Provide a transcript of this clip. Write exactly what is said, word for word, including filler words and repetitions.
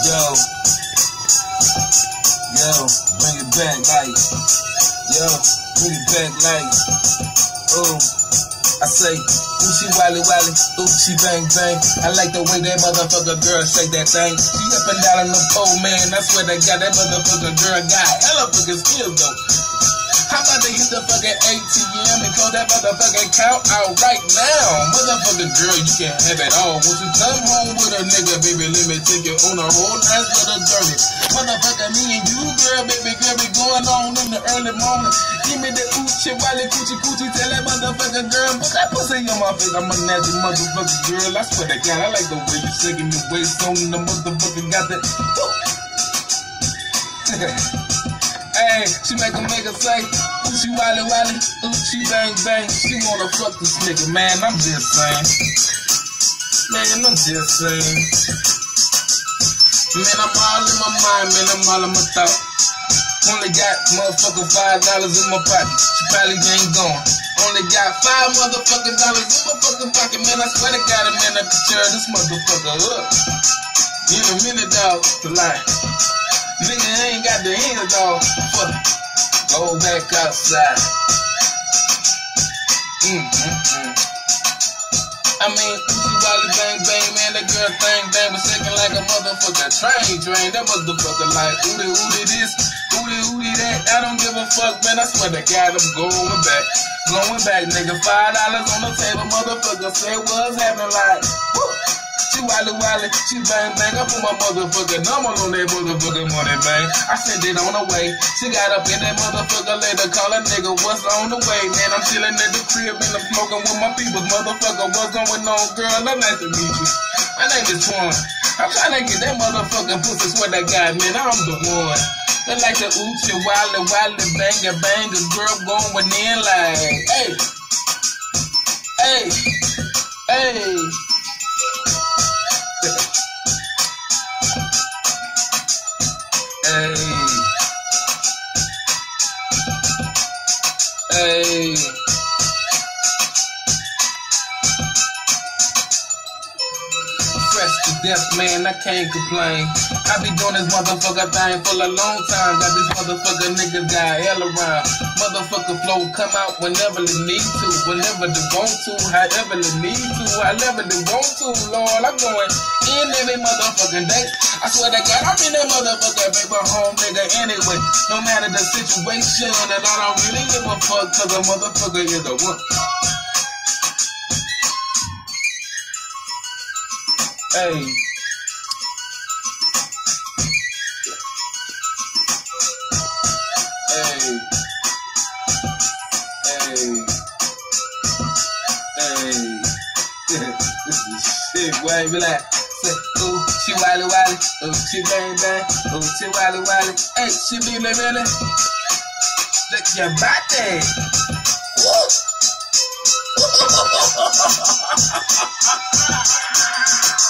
Yo, yo, bring it back like, yo, bring it back like, oh, I say, ooh, she wally wally, ooh, she bang bang. I like the way that motherfucker girl shake that thing. She up and down on the pole, man, I swear to God, that motherfucker girl got hella fucking skills though. How about they hit the fucking A T M and close that motherfucking count out right now? Motherfucker girl, you can have it all. Once you come home with a nigga, baby, let me take you on a whole nice little journey. Motherfucker, me and you, girl, baby, girl, be going on in the early morning. Give me the oochie, wally, coochie, coochie, tell that motherfucker girl, put that pussy on my face. I'm a nasty motherfucker girl, I swear to God, I like the way you shaking your waist on the motherfucker got that. Hey, she make a nigga say, ooh, she wally wally, ooh, she bang bang. She wanna fuck this nigga, man, I'm just saying. Man, I'm just saying. Man, I'm all in my mind, man, I'm all in my thought. Only got motherfucking five dollars in my pocket. She probably ain't gone. Only got five motherfucking dollars in my fucking pocket, man, I swear to God, man, I can tear this motherfucker up. In a minute, dog, to lie. Nigga ain't got the hands, dog. Fuck. Go back outside. Mm, mm, mm. I mean, she wally bang bang, man, that girl thing bang was shaking like a motherfucker train train. That motherfucker like ooty ooty this, ooty ooty that. I don't give a fuck, man. I swear to God, I'm going back, going back, nigga. Five dollars on the table, motherfucker. Say what's happening, like. Woo. She wally wally, she bang bang. I put my motherfucking number on that motherfucking money, man. I sent it on the way. She got up in that motherfucker later, call a nigga, what's on the way, man? I'm chilling at the crib and I'm smoking with my people, motherfucker. What's going on, girl? I'm nice to meet you. My name is Twan. I'm trying to get that motherfucking pussy, swear that guy, man. I'm the one. They like the oochie wally wally banger banger, girl going in like, hey, hey, hey. Hey, hey, fresh to death, man, I can't complain. I be doing this motherfucker thing for a long time. Got this motherfucker niggas got hell around. Motherfucker flow come out whenever they need to, whenever they want to, however they need to, however they want to. Lord, I'm going in every motherfucking day. I swear to God, I'm in that motherfucker baby home nigga anyway. No matter the situation, and I don't really give a fuck, cause a motherfucker is a one. Hey. Hey. Hey. Hey. This is shit, boy. Be like, say, ooh, she wally wally, ooh, she bang bang, ooh, she wally wally, hey, she be me really. Look your body. Woo!